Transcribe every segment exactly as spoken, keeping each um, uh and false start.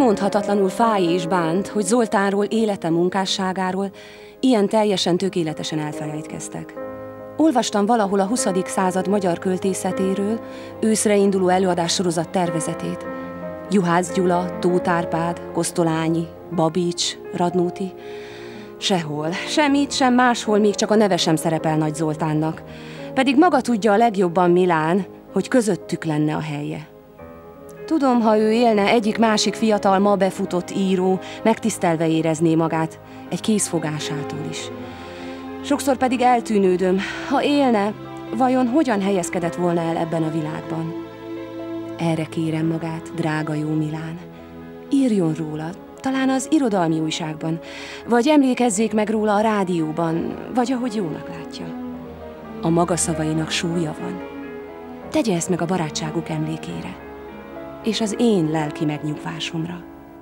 Kimondhatatlanul fáj és bánt, hogy Zoltánról, élete munkásságáról ilyen teljesen tökéletesen elfelejtkeztek. Olvastam valahol a huszadik század magyar költészetéről, őszre induló előadássorozat tervezetét. Juhász Gyula, Tóth Árpád, Kosztolányi, Babits, Radnóti. Sehol, semmit, sem máshol még csak a neve sem szerepel Nagy Zoltánnak. Pedig maga tudja a legjobban Milán, hogy közöttük lenne a helye. Tudom, ha ő élne, egyik-másik fiatal, ma befutott író megtisztelve érezné magát egy kézfogásától is. Sokszor pedig eltűnődöm, ha élne, vajon hogyan helyezkedett volna el ebben a világban? Erre kérem magát, drága jó Milán. Írjon róla, talán az irodalmi újságban, vagy emlékezzék meg róla a rádióban, vagy ahogy jónak látja. A maga szavainak súlya van. Tegye ezt meg a barátságuk emlékére, és az én lelki megnyugvásomra.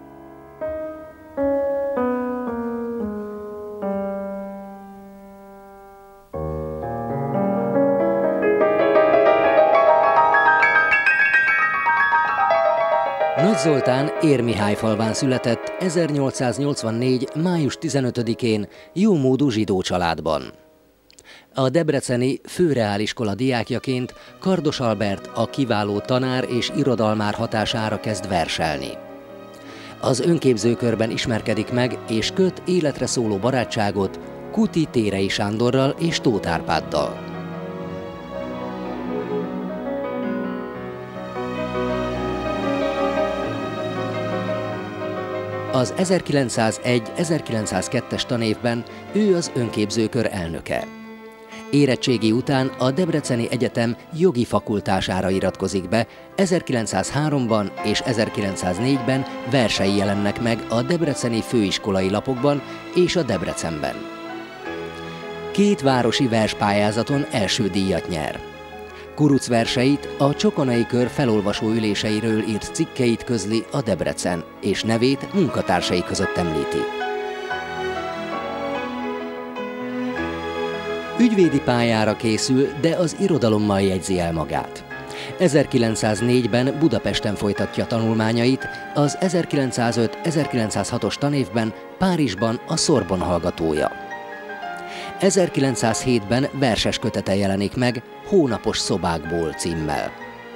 Nagy Zoltán Érmihályfalván született ezernyolcszáznyolcvannégy. május tizenötödikén jómódú zsidó családban. A debreceni főreáliskola diákjaként Kardos Albert a kiváló tanár és irodalmár hatására kezd verselni. Az önképzőkörben ismerkedik meg és köt életre szóló barátságot Kuti Térei Sándorral és Tóth Árpáddal. Az ezerkilencszázegy ezerkilencszázkettes tanévben ő az önképzőkör elnöke. Érettségi után a Debreceni Egyetem jogi fakultására iratkozik be, ezerkilencszázháromban és ezerkilencszáznégyben versei jelennek meg a debreceni főiskolai lapokban és a Debrecenben. Két városi verspályázaton első díjat nyer. Kuruc verseit, a Csokonai Kör felolvasó üléseiről írt cikkeit közli a Debrecen, és nevét munkatársai között említi. Ügyvédi pályára készül, de az irodalommal jegyzi el magát. ezerkilencszáznégyben Budapesten folytatja tanulmányait, az ezerkilencszázöt ezerkilencszázhatos tanévben Párizsban a Sorbonne hallgatója. ezerkilencszázhétben verses kötete jelenik meg, Hónapos szobákból címmel.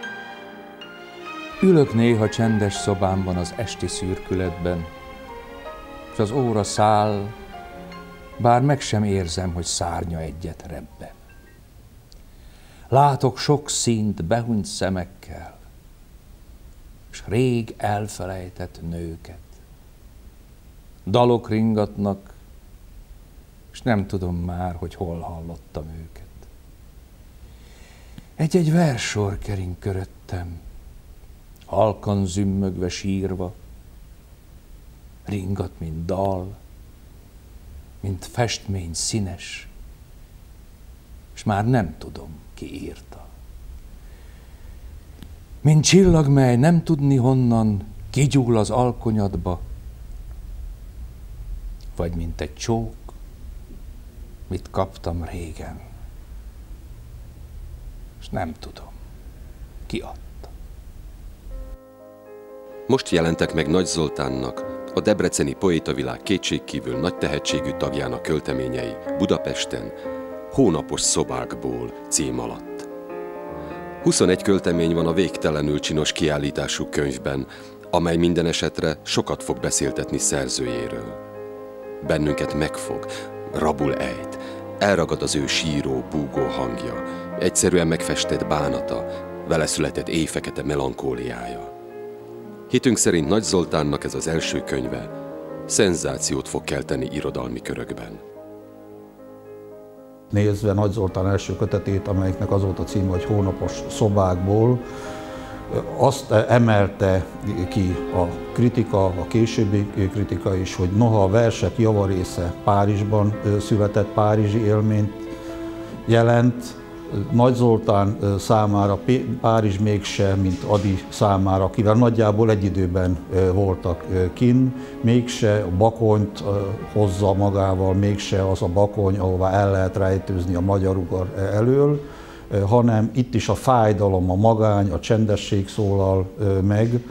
Ülök néha csendes szobámban az esti szürkületben, és az óra száll, bár meg sem érzem, hogy szárnya egyet rebben. Látok sok színt behunyt szemekkel, és rég elfelejtett nőket. Dalok ringatnak, és nem tudom már, hogy hol hallottam őket. Egy-egy verssor kering köröttem, halkan zümmögve sírva, ringat, mint dal, mint festmény színes, és már nem tudom, ki írta. Mint csillag, mely nem tudni honnan kigyúl az alkonyatba, vagy mint egy csók, mit kaptam régen, és nem tudom, ki adta. Most jelentek meg Nagy Zoltánnak, a debreceni poétavilág kétségkívül nagy tehetségű tagjának költeményei Budapesten, Hónapos szobákból cím alatt. huszonegy költemény van a végtelenül csinos kiállítású könyvben, amely minden esetre sokat fog beszéltetni szerzőjéről. Bennünket megfog, rabul ejt, elragad az ő síró, búgó hangja, egyszerűen megfestett bánata, vele született éjfekete melankóliája. Hitünk szerint Nagy Zoltánnak ez az első könyve szenzációt fog kelteni irodalmi körökben. Nézve Nagy Zoltán első kötetét, amelyiknek az volt a címe, hogy Hónapos szobákból, azt emelte ki a kritika, a későbbi kritika is, hogy noha a versek javarésze Párizsban született, párizsi élményt jelent, Nagy Zoltán számára Párizs mégse, mint Ady számára, akivel nagyjából egy időben voltak kinn, mégse a Bakonyt hozza magával, mégse az a Bakony, ahová el lehet rejtőzni a magyar udvar elől, hanem itt is a fájdalom, a magány, a csendesség szólal meg,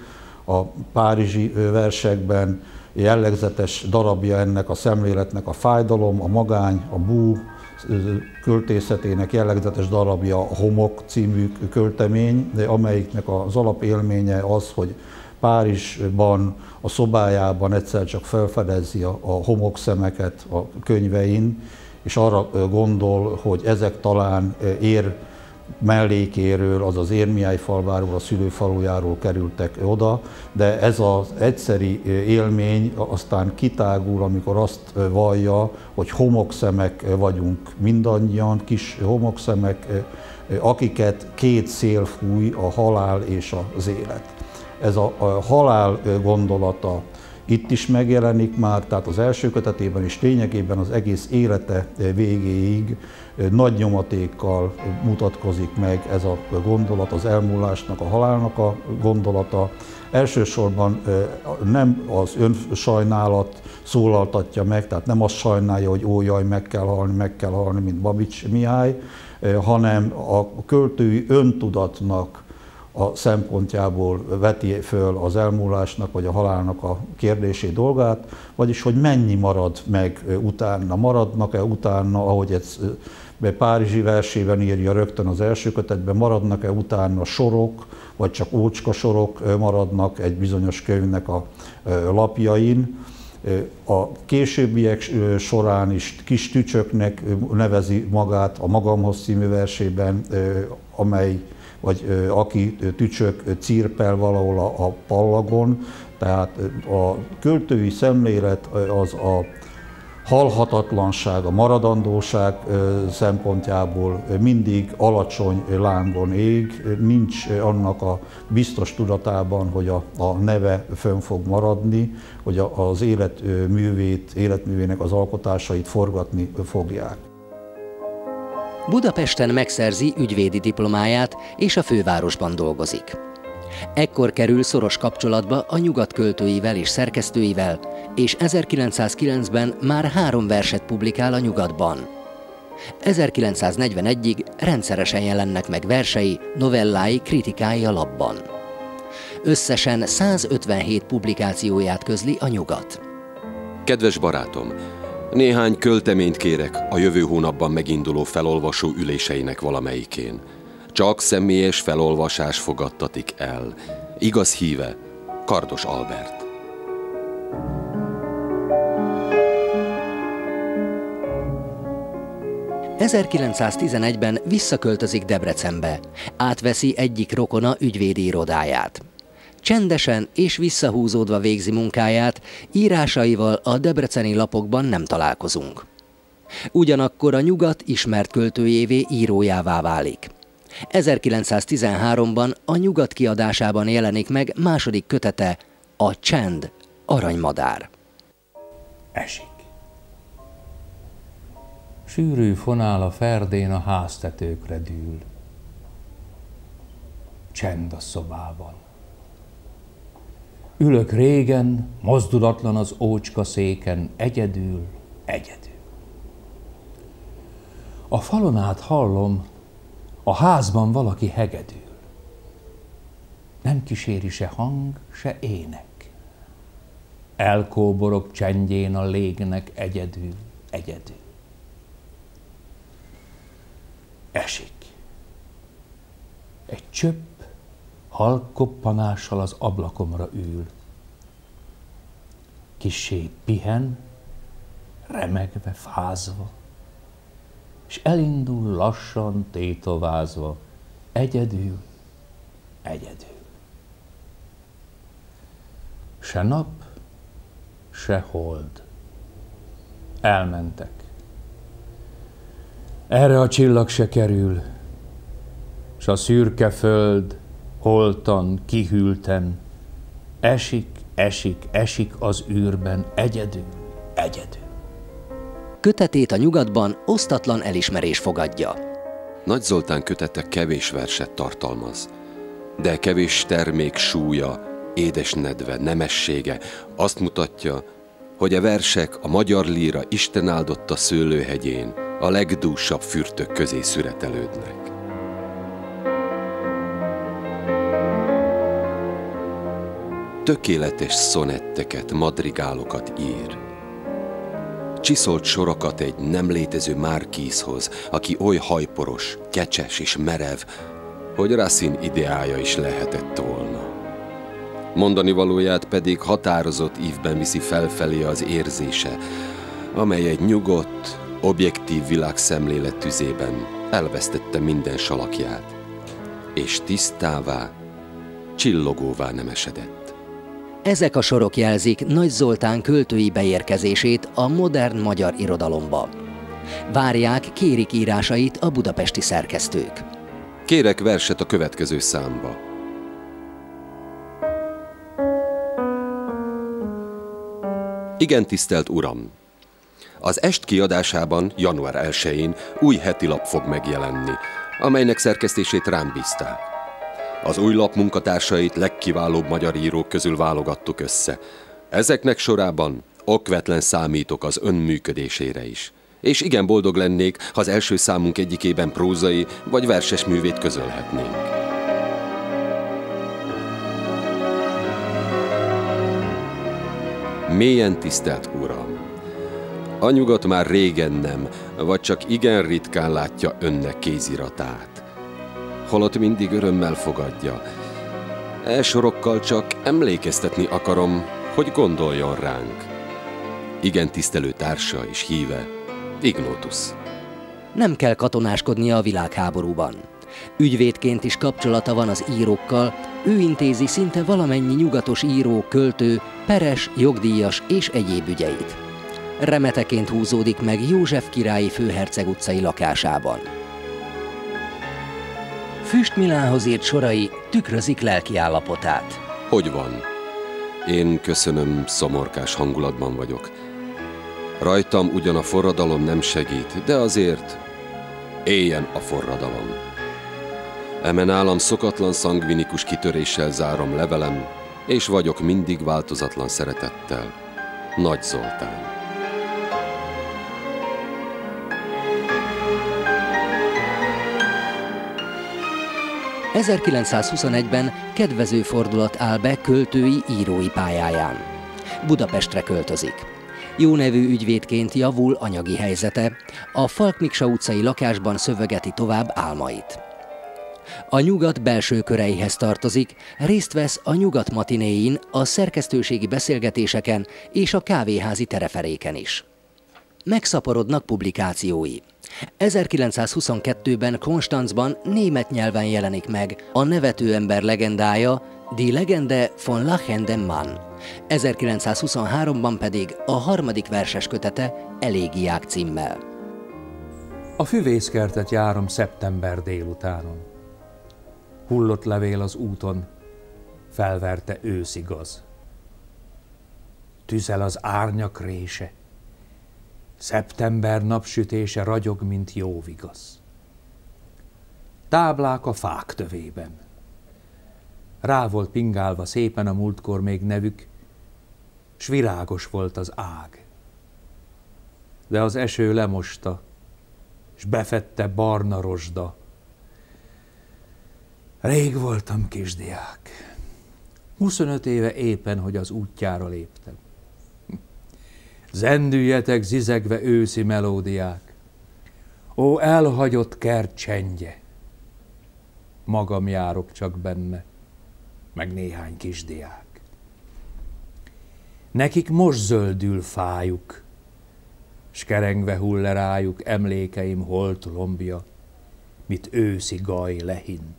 A párizsi versekben jellegzetes darabja ennek a szemléletnek a fájdalom, a magány, a bú költészetének jellegzetes darabja a Homok című költemény, amelyiknek az alapélménye az, hogy Párizsban, a szobájában egyszer csak felfedezi a, a homokszemeket a könyvein, és arra gondol, hogy ezek talán ér mellékéről, azaz Érmiályfalváról, a szülőfalujáról kerültek oda, de ez az egyszeri élmény aztán kitágul, amikor azt vallja, hogy homokszemek vagyunk mindannyian, kis homokszemek, akiket két szél fúj, a halál és az élet. Ez a, a halál gondolata itt is megjelenik már, tehát az első kötetében is lényegében az egész élete végéig nagy nyomatékkal mutatkozik meg ez a gondolat, az elmúlásnak, a halálnak a gondolata. Elsősorban nem az önsajnálat szólaltatja meg, tehát nem azt sajnálja, hogy ó, jaj, meg kell halni, meg kell halni, mint Babics Mihály, hanem a költői öntudatnak a szempontjából veti föl az elmúlásnak vagy a halálnak a kérdését, dolgát, vagyis hogy mennyi marad meg utána, maradnak-e utána, ahogy ez párizsi versében írja rögtön az első kötetben, maradnak-e utána sorok, vagy csak ócska sorok maradnak egy bizonyos könyvnek a lapjain. A későbbiek során is Kis Tücsöknek nevezi magát a Magamhoz című versében, amely vagy aki tücsök cirpel valahol a, a pallagon, tehát a költői szemlélet az a halhatatlanság, a maradandóság szempontjából mindig alacsony lángon ég, nincs annak a biztos tudatában, hogy a, a neve fönn fog maradni, hogy a, az életművét, életművének az alkotásait forgatni fogják. Budapesten megszerzi ügyvédi diplomáját, és a fővárosban dolgozik. Ekkor kerül szoros kapcsolatba a Nyugat költőivel és szerkesztőivel, és ezerkilencszázkilencben már három verset publikál a Nyugatban. ezerkilencszáznegyvenegyig rendszeresen jelennek meg versei, novellái, kritikái a lapban. Összesen százötvenhét publikációját közli a Nyugat. Kedves barátom! Néhány költeményt kérek a jövő hónapban meginduló felolvasó üléseinek valamelyikén. Csak személyes felolvasás fogadtatik el. Igaz híve, Kardos Albert. ezerkilencszáztizenegyben visszaköltözik Debrecenbe, átveszi egyik rokona ügyvédi irodáját. Csendesen és visszahúzódva végzi munkáját, írásaival a debreceni lapokban nem találkozunk. Ugyanakkor a Nyugat ismert költőjévé, írójává válik. ezerkilencszáztizenháromban a Nyugat kiadásában jelenik meg második kötete, a Csend, aranymadár. Esik. Sűrű fonál a ferdén, a háztetőkre dűl. Csend a szobában. Ülök régen, mozdulatlan az ócska széken, egyedül, egyedül. A falon át hallom, a házban valaki hegedül. Nem kíséri se hang, se ének. Elkóborok csendjén a légnek egyedül, egyedül. Esik. Egy csöpp halk koppanással az ablakomra ül. Kissé pihen, remegve, fázva, és elindul lassan, tétovázva, egyedül, egyedül. Se nap, se hold. Elmentek. Erre a csillag se kerül, s a szürke föld holtan, kihűlten, esik, esik, esik az űrben, egyedül, egyedül. Kötetét a Nyugatban osztatlan elismerés fogadja. Nagy Zoltán kötete kevés verset tartalmaz, de kevés termék súlya, édes nedve, nemessége azt mutatja, hogy a versek a magyar líra Isten áldotta szőlőhegyén a legdúsabb fürtök közé szüretelődnek. tökéletes szonetteket, madrigálokat ír. Csiszolt sorokat egy nem létező Márquízhoz, aki oly hajporos, kecses és merev, hogy Racine ideája is lehetett volna. Mondani valóját pedig határozott ívben viszi felfelé az érzése, amely egy nyugodt, objektív világszemlélet tüzében elvesztette minden salakját, és tisztává, csillogóvá nem esedett. Ezek a sorok jelzik Nagy Zoltán költői beérkezését a modern magyar irodalomba. Várják, kérik írásait a budapesti szerkesztők. Kérek verset a következő számba. Igen, tisztelt Uram! Az Est kiadásában január elsején új heti lap fog megjelenni, amelynek szerkesztését rám bízták. Az új lap munkatársait legkiválóbb magyar írók közül válogattuk össze. Ezeknek sorában okvetlen számítok az ön működésére is. És igen boldog lennék, ha az első számunk egyikében prózai vagy verses művét közölhetnénk. Mélyen tisztelt Uram! A nyugat már régen nem, vagy csak igen ritkán látja önnek kéziratát. Holott mindig örömmel fogadja. E sorokkal csak emlékeztetni akarom, hogy gondoljon ránk. Igen tisztelő társa és híve, Ignotus. Nem kell katonáskodnia a világháborúban. Ügyvédként is kapcsolata van az írókkal, ő intézi szinte valamennyi nyugatos író, költő, peres, jogdíjas és egyéb ügyeit. Remeteként húzódik meg József királyi főherceg utcai lakásában. Füst Milánhoz írt sorai tükrözik lelkiállapotát. Hogy van? Én köszönöm, szomorkás hangulatban vagyok. Rajtam ugyan a forradalom nem segít, de azért éljen a forradalom. Eme nálam szokatlan szangvinikus kitöréssel zárom levelem, és vagyok mindig változatlan szeretettel. Nagy Zoltán. ezerkilencszázhuszonegyben kedvező fordulat áll be költői, írói pályáján. Budapestre költözik. Jó nevű ügyvédként javul anyagi helyzete, a Falk Miksa utcai lakásban szövegeti tovább álmait. A Nyugat belső köreihez tartozik, részt vesz a Nyugat matinéin, a szerkesztőségi beszélgetéseken és a kávéházi tereferéken is. Megszaporodnak publikációi. ezerkilencszázhuszonkettőben Konstanzban német nyelven jelenik meg a nevető ember legendája, Die Legende von lachendem Mann. ezerkilencszázhuszonháromban pedig a harmadik verses kötete Elégiák címmel. A füvészkertet járom szeptember délutánon. Hullott levél az úton, felverte őszigaz. Tüzel az árnyak rése, szeptember napsütése ragyog, mint jó vigasz. Táblák a fák tövében. Rá volt pingálva szépen a múltkor még nevük, s virágos volt az ág. De az eső lemosta, s befette barna rozsda. Rég voltam kisdiák. Huszonöt éve éppen, hogy az útjára léptem. Zendüljetek zizegve őszi melódiák. Ó, elhagyott kert csendje. Magam járok csak benne, meg néhány kisdiák. Nekik most zöldül fájuk, s kerengve hull le rájuk emlékeim holt lombja, mit őszi gaj lehint.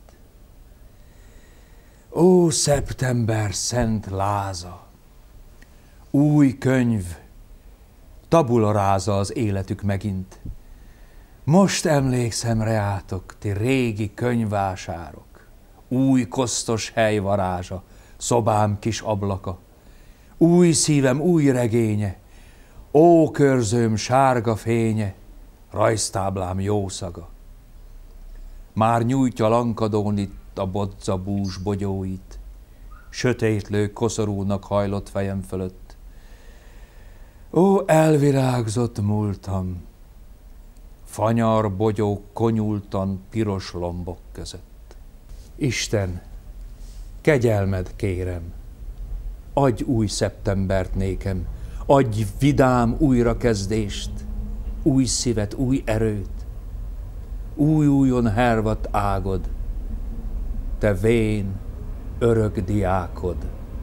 Ó, szeptember szent láza, új könyv, tabula ráza az életük megint. Most emlékszem reátok, ti régi könyvvásárok, új kosztos hely varázsa, szobám kis ablaka, új szívem új regénye, ó körzőm sárga fénye, rajztáblám jó szaga. Már nyújtja lankadón itt a bodza bús bogyóit, sötétlő koszorúnak hajlott fejem fölött. Ó, elvirágzott múltam, fanyar bogyók konyultan piros lombok között. Isten, kegyelmed kérem, adj új szeptembert nékem, adj vidám újrakezdést, új szívet, új erőt, új-újon hervadt ágod, te vén, örök diákod,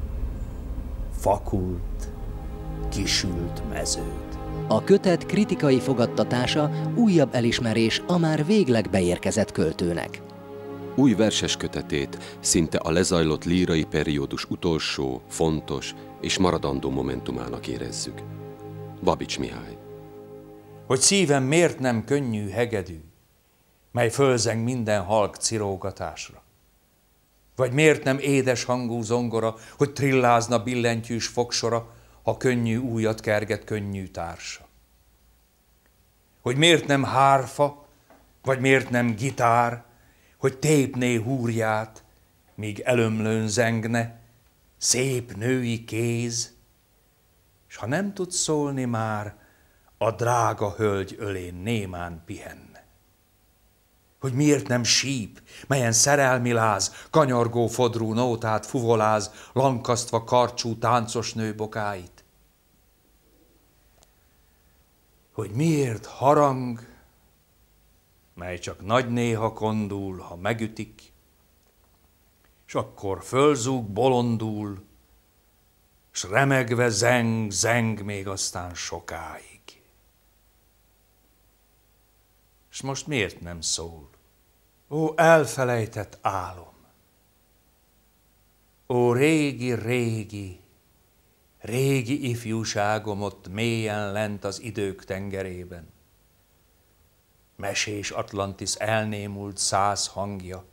fakult, kisült meződ. A kötet kritikai fogadtatása újabb elismerés a már végleg beérkezett költőnek. Új verses kötetét szinte a lezajlott lírai periódus utolsó, fontos és maradandó momentumának érezzük. Babics Mihály. Hogy szívem miért nem könnyű hegedű, mely fölzeng minden halk cirógatásra? Vagy miért nem édes hangú zongora, hogy trillázna billentyűs fogsora, ha könnyű újat kerget könnyű társa? Hogy miért nem hárfa, vagy miért nem gitár, hogy tépné húrját, míg elömlőn zengne, szép női kéz, s ha nem tud szólni már, a drága hölgy ölén némán pihenne. Hogy miért nem síp, melyen szerelmi láz, kanyargó fodrú nótát fuvoláz, lankasztva karcsú táncos nő bokáit? Hogy miért harang, mely csak nagy néha kondul, ha megütik, s akkor fölzúg, bolondul, s remegve zeng, zeng még aztán sokáig. S most miért nem szól? Ó, elfelejtett álom! Ó, régi, régi, régi ifjúságom ott mélyen lent az idők tengerében. Mesés Atlantis elnémult száz hangja.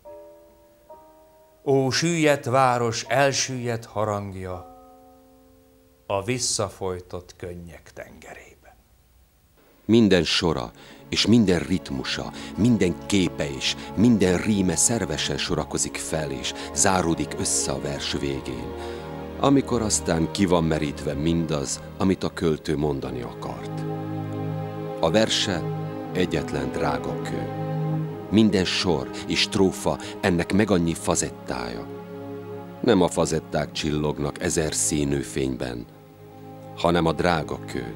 Ó, süllyedt város elsüllyedt harangja a visszafolytott könnyek tengerében. Minden sora és minden ritmusa, minden képe és minden ríme szervesen sorakozik fel és záródik össze a vers végén, amikor aztán ki van merítve mindaz, amit a költő mondani akart. A verse egyetlen drága kő. Minden sor és strófa ennek meg annyi fazettája. Nem a fazetták csillognak ezer színű fényben, hanem a drága kő.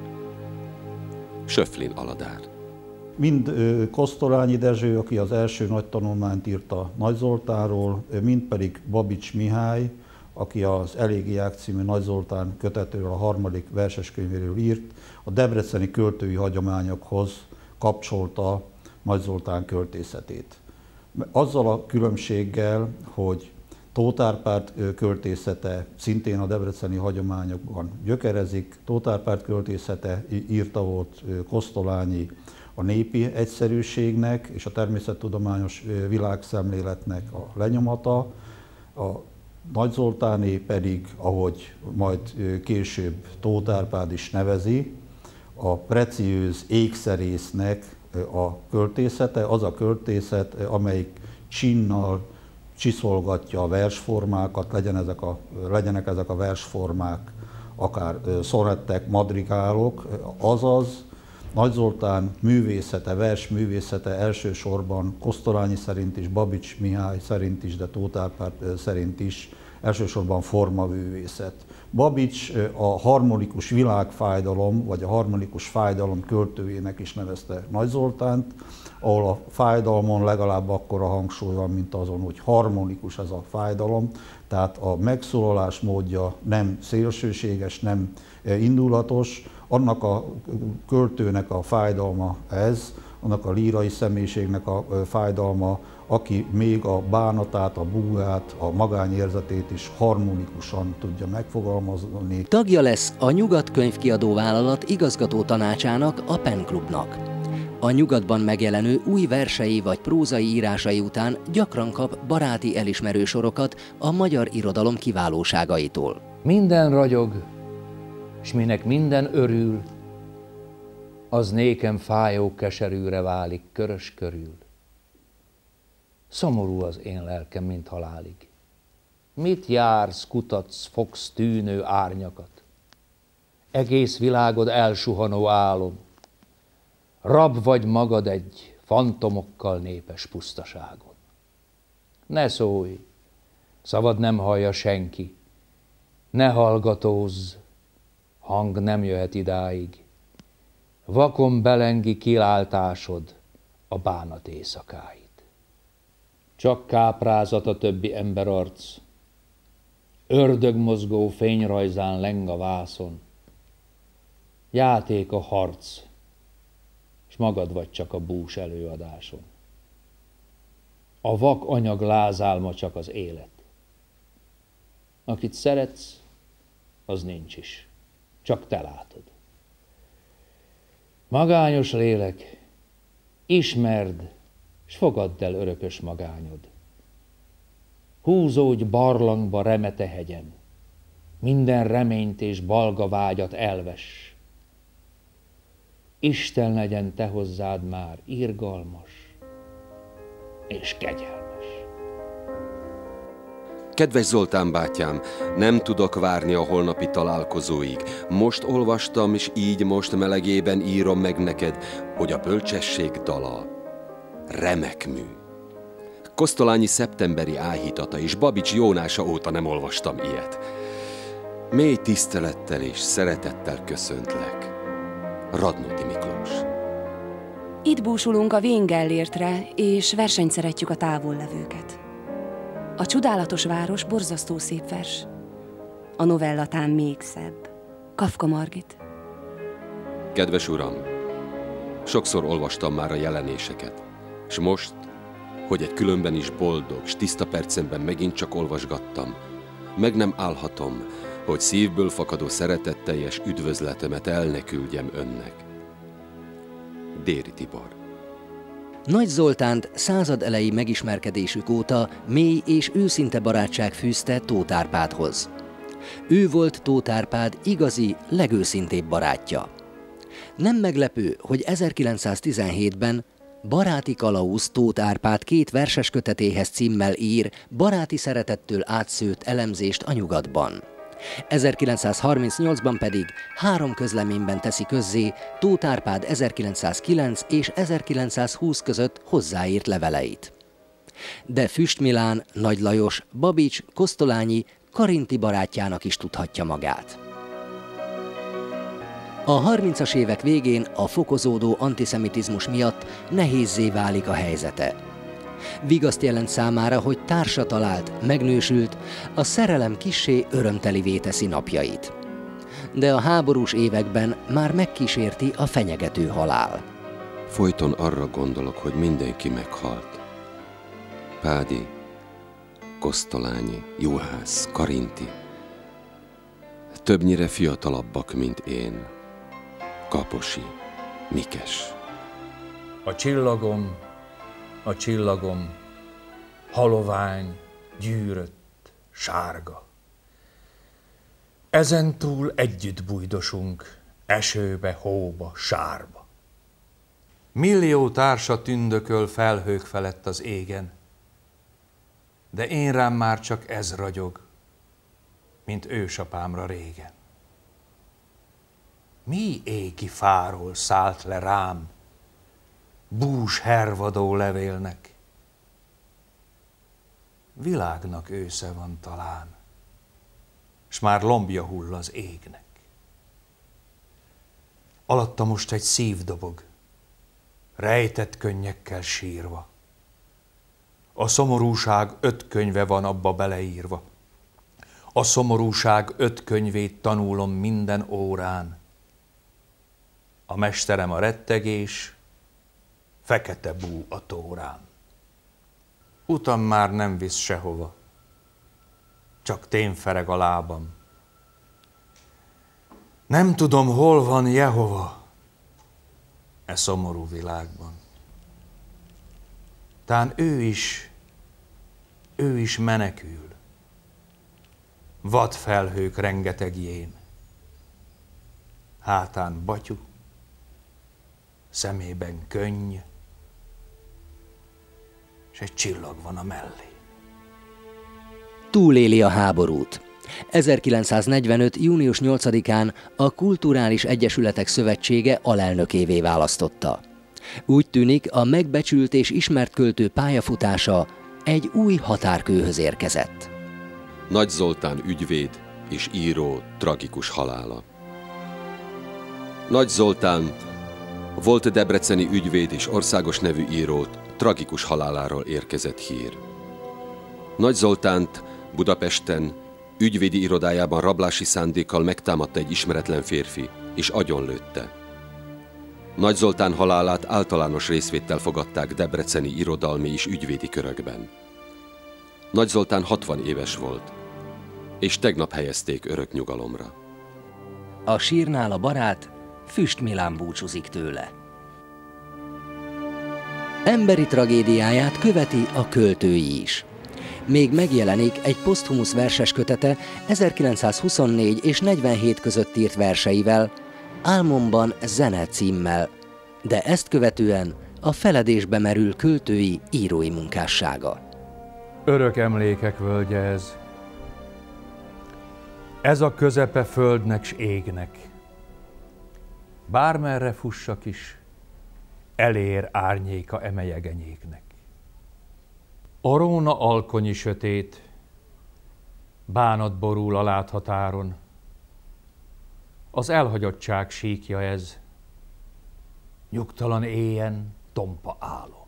Söflin Aladár. Mind Kosztolányi Dezső, aki az első nagy tanulmányt írta Nagy Zoltánról, mind pedig Babics Mihály, aki az Elégiák című Nagy Zoltán kötetről, a harmadik verseskönyvéről írt, a debreceni költői hagyományokhoz kapcsolta Nagy Zoltán költészetét. Azzal a különbséggel, hogy Tóth Árpád költészete szintén a debreceni hagyományokban gyökerezik, Tóth Árpád költészete írta volt Kosztolányi a népi egyszerűségnek és a természettudományos világszemléletnek a lenyomata, a Nagy Zoltáné pedig, ahogy majd később Tóth Árpád is nevezi, a preciőz ékszerésznek a költészete, az a költészet, amelyik csinnal csiszolgatja a versformákat, legyen ezek a, legyenek ezek a versformák, akár szonettek, madrigálok, azaz Nagy Zoltán művészete, versművészete elsősorban Kosztolányi szerint is, Babics Mihály szerint is, de Tóth Árpád szerint is elsősorban formaművészet. Babics a harmonikus világfájdalom, vagy a harmonikus fájdalom költőjének is nevezte Nagy Zoltánt, ahol a fájdalmon legalább akkora hangsúly van, mint azon, hogy harmonikus ez a fájdalom, tehát a megszólalás módja nem szélsőséges, nem indulatos, annak a költőnek a fájdalma ez, annak a lírai személyiségnek a fájdalma, aki még a bánatát, a búgát, a magányérzetét is harmonikusan tudja megfogalmazni. Tagja lesz a Nyugat könyvkiadóvállalat igazgató tanácsának, a Pen Klubnak. A Nyugatban megjelenő új versei vagy prózai írásai után gyakran kap baráti elismerő sorokat a magyar irodalom kiválóságaitól. Minden ragyog, s minek minden örül, az nékem fájó keserűre válik körös körül. Szomorú az én lelkem, mint halálig. Mit jársz, kutatsz, fogsz tűnő árnyakat? Egész világod elsuhanó álom. Rab vagy magad egy fantomokkal népes pusztaságon. Ne szólj, szavad nem hallja senki, Ne hallgatózz, hang nem jöhet idáig. Vakon belengi kiláltásod a bánat éjszakáit. Csak káprázat a többi emberarc, ördögmozgó fényrajzán leng a vászon. Játék a harc, s magad vagy csak a bús előadáson. A vak anyag lázálma csak az élet. Akit szeretsz, az nincs is, csak te látod. Magányos lélek, ismerd, s fogadd el örökös magányod. Húzódj barlangba remete hegyen, minden reményt és balga vágyat elvess. Isten legyen te hozzád már irgalmas és kegyelmes. Kedves Zoltán bátyám, nem tudok várni a holnapi találkozóig. Most olvastam, és így most melegében írom meg neked, hogy a bölcsesség dala remek mű. Kosztolányi szeptemberi áhítata és Babics Jónása óta nem olvastam ilyet. Mély tisztelettel és szeretettel köszöntlek. Radnóti Miklós. Itt búsulunk a vén Gellértre, és versenyt szeretjük a távollevőket. A csodálatos város borzasztó szép vers. A novellatán még szebb. Kafka Margit. Kedves uram, sokszor olvastam már a jelenéseket, és most, hogy egy különben is boldog, s tiszta percemben megint csak olvasgattam, meg nem állhatom, hogy szívből fakadó szeretetteljes üdvözletemet el ne küldjem önnek. Déri Tibor. Nagy Zoltánt század elejé megismerkedésük óta mély és őszinte barátság fűzte Tóth Árpádhoz. Ő volt Tóth Árpád igazi, legőszintébb barátja. Nem meglepő, hogy ezerkilencszáztizenhétben Baráti kalauz Tóth Árpád két verses kötetéhez címmel ír baráti szeretettől átszőtt elemzést a Nyugatban. ezerkilencszázharmincnyolcban pedig három közleményben teszi közzé Tóth Árpád ezerkilencszázkilenc és ezerkilencszázhúsz között hozzáírt leveleit. De Füst Milán, Nagy Lajos, Babics, Kosztolányi, Karinthy barátjának is tudhatja magát. A harmincas évek végén a fokozódó antiszemitizmus miatt nehézzé válik a helyzete. Vigaszt jelent számára, hogy társa talált, megnősült, a szerelem kissé örömtelivé teszi napjait. De a háborús években már megkísérti a fenyegető halál. Folyton arra gondolok, hogy mindenki meghalt. Pádi, Kosztolányi, Juhász, Karinthy. Többnyire fiatalabbak, mint én. Kaposi, Mikes. A csillagom, a csillagom, halovány, gyűrött, sárga. Ezentúl együtt bújdosunk, esőbe, hóba, sárba. Millió társa tündököl felhők felett az égen, de én rám már csak ez ragyog, mint ősapámra régen. Mi égi fáról szállt le rám, bús hervadó levélnek? Világnak ősze van talán, s már lombja hull az égnek. Alatta most egy szív dobog, rejtett könnyekkel sírva. A szomorúság öt könyve van abba beleírva. A szomorúság öt könyvét tanulom minden órán. A mesterem a rettegés, fekete bú a tórán. Utam már nem visz sehova, csak témfereg a lábam. Nem tudom, hol van Jehova e szomorú világban. Tán ő is, ő is menekül, vad felhők rengetegjén. Hátán batyú, szemében könny, és egy csillag van a mellé. Túléli a háborút. ezerkilencszáznegyvenöt. június nyolcadikán a Kulturális Egyesületek Szövetsége alelnökévé választotta. Úgy tűnik, a megbecsült és ismert költő pályafutása egy új határkőhöz érkezett. Nagy Zoltán ügyvéd és író tragikus halála. Nagy Zoltán, volt debreceni ügyvéd és országos nevű írót tragikus haláláról érkezett hír. Nagy Zoltánt Budapesten ügyvédi irodájában rablási szándékkal megtámadta egy ismeretlen férfi, és agyonlőtte. Nagy Zoltán halálát általános részvéttel fogadták debreceni irodalmi és ügyvédi körökben. Nagy Zoltán hatvan éves volt, és tegnap helyezték örök nyugalomra. A sírnál a barát Füst Milán búcsúzik tőle. Emberi tragédiáját követi a költői is. Még megjelenik egy poszthumusz verses kötete ezerkilencszázhuszonnégy és negyvenhét között írt verseivel, Álmomban zene címmel, de ezt követően a feledésbe merül költői, írói munkássága. Örök emlékek völgye ez. Ez a közepe földnek s égnek. Bármerre fussak is, elér árnyéka emelyegenyéknek. A Róna alkonyi sötét, bánat borul a láthatáron. Az elhagyottság síkja ez, nyugtalan éjen tompa álom.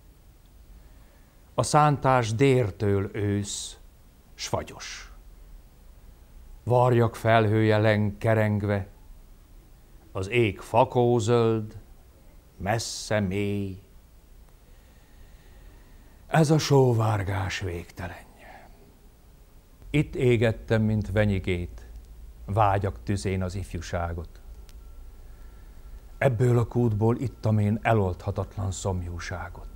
A szántás dértől ősz, s fagyos. Varjak felhője leng kerengve, az ég fakózöld, messze mély. Ez a sóvárgás végtelenje. Itt égettem, mint venyigét, vágyak tüzén az ifjúságot. Ebből a kútból ittam én eloldhatatlan szomjúságot.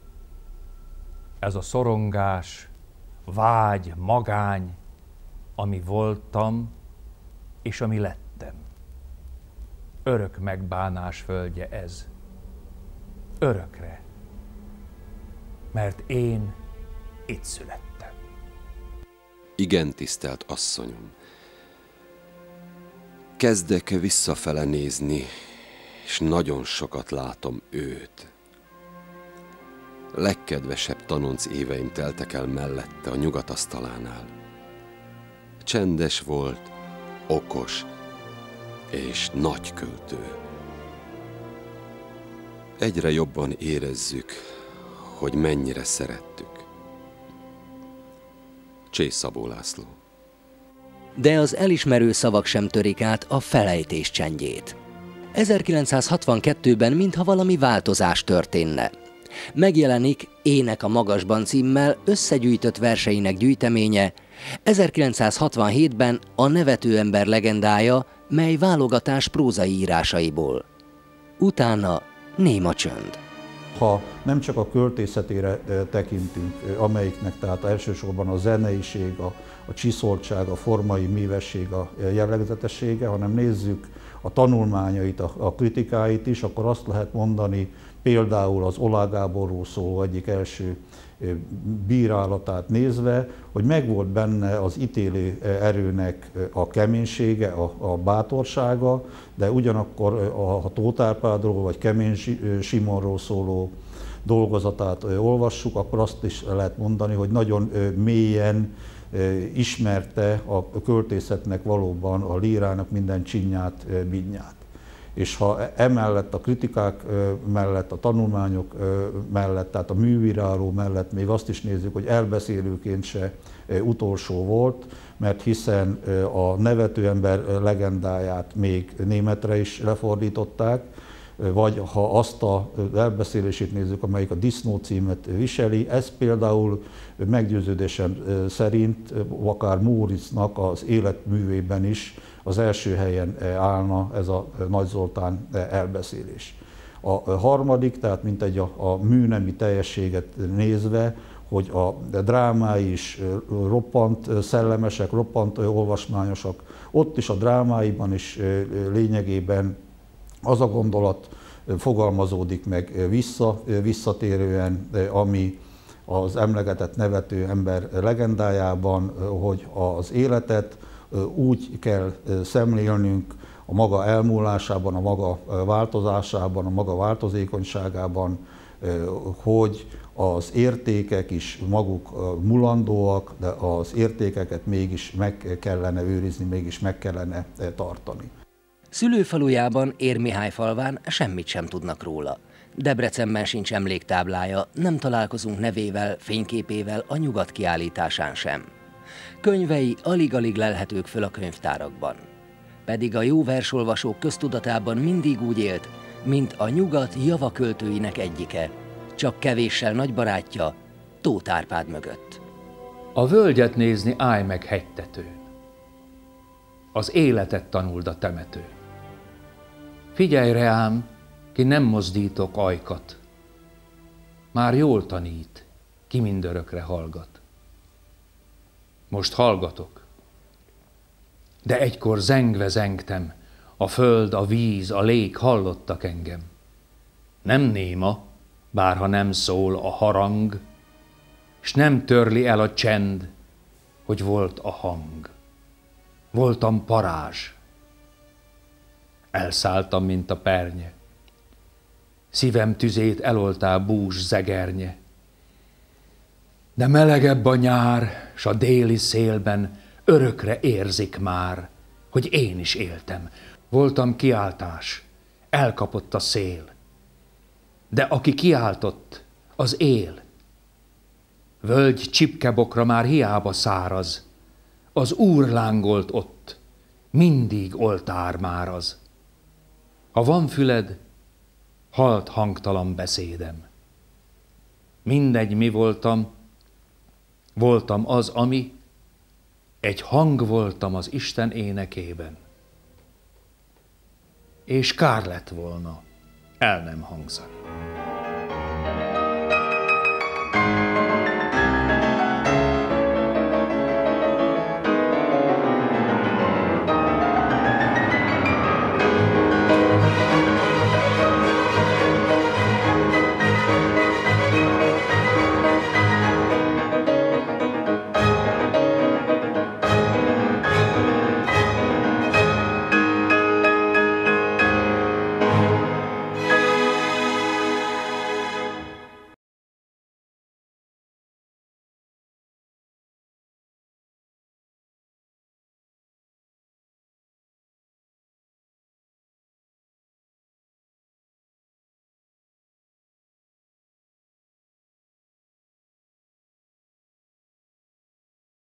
Ez a szorongás, vágy, magány, ami voltam, és ami lettem. Örök megbánás földje ez. Örökre. Mert én itt születtem. Igen, tisztelt asszonyom. Kezdek visszafele nézni, és nagyon sokat látom őt. Legkedvesebb tanonc éveim teltek el mellette a nyugatasztalánál. Csendes volt, okos és nagy költő. Egyre jobban érezzük, hogy mennyire szerettük. Csész Szabó László. De az elismerő szavak sem törik át a felejtés csendjét. ezerkilencszázhatvankettőben mintha valami változás történne. Megjelenik Ének a magasban címmel összegyűjtött verseinek gyűjteménye, ezerkilencszázhatvanhétben a Nevető ember legendája, mely válogatás prózai írásaiból. Utána néma csönd. Ha nem csak a költészetére tekintünk, amelyiknek tehát elsősorban a zeneiség, a, a csiszoltság, a formai művesség, a jellegzetessége, hanem nézzük a tanulmányait, a, a kritikáit is, akkor azt lehet mondani, például az Oláh Gáborról szóló egyik első bírálatát nézve, hogy megvolt benne az ítélő erőnek a keménysége, a, a bátorsága, de ugyanakkor ha Tóth Árpádról vagy Kemény Simonról szóló dolgozatát olvassuk, akkor azt is lehet mondani, hogy nagyon mélyen ismerte a költészetnek valóban a lírának minden csinyát, binyát. És ha emellett a kritikák mellett, a tanulmányok mellett, tehát a műviráló mellett még azt is nézzük, hogy elbeszélőként se utolsó volt, mert hiszen a Nevető ember legendáját még németre is lefordították, vagy ha azt az elbeszélését nézzük, amelyik a Disznó címet viseli, ez például meggyőződésem szerint akár Móricznak az életművében is az első helyen állna ez a Nagy Zoltán elbeszélés. A harmadik, tehát mintegy a, a műnemi teljességet nézve, hogy a drámái is roppant szellemesek, roppant olvasmányosak, ott is a drámáiban is lényegében az a gondolat fogalmazódik meg vissza, visszatérően, ami az emlegetett Nevető ember legendájában, hogy az életet úgy kell szemlélnünk a maga elmúlásában, a maga változásában, a maga változékonyságában, hogy az értékek is maguk mulandóak, de az értékeket mégis meg kellene őrizni, mégis meg kellene tartani. Szülőfalujában, Érmihályfalván semmit sem tudnak róla. Debrecenben sincs emléktáblája, nem találkozunk nevével, fényképével a Nyugat kiállításán sem. Könyvei alig-alig lelhetők föl a könyvtárakban. Pedig a jó versolvasók köztudatában mindig úgy élt, mint a Nyugat javaköltőinek egyike, csak kevéssel nagy barátja, Tóth Árpád mögött. A völgyet nézni állj meg hegytetőn. Az életet tanuld a temetőn. Figyelj reám, ki nem mozdítok ajkat. Már jól tanít, ki mindörökre hallgat. Most hallgatok, de egykor zengve zengtem, a föld, a víz, a lég hallottak engem. Nem néma, bárha nem szól a harang, s nem törli el a csend, hogy volt a hang. Voltam parázs, elszálltam, mint a pernye, szívem tüzét eloltál bús zegernye. De melegebb a nyár, s a déli szélben örökre érzik már, hogy én is éltem. Voltam kiáltás, elkapott a szél, de aki kiáltott, az él. Völgy csipkebokra már hiába száraz, az Úr lángolt ott, mindig oltár már az. Ha van füled, hallt hangtalan beszédem. Mindegy, mi voltam, voltam az, ami, egy hang voltam az Isten énekében. És kár lett volna el nem hangzani.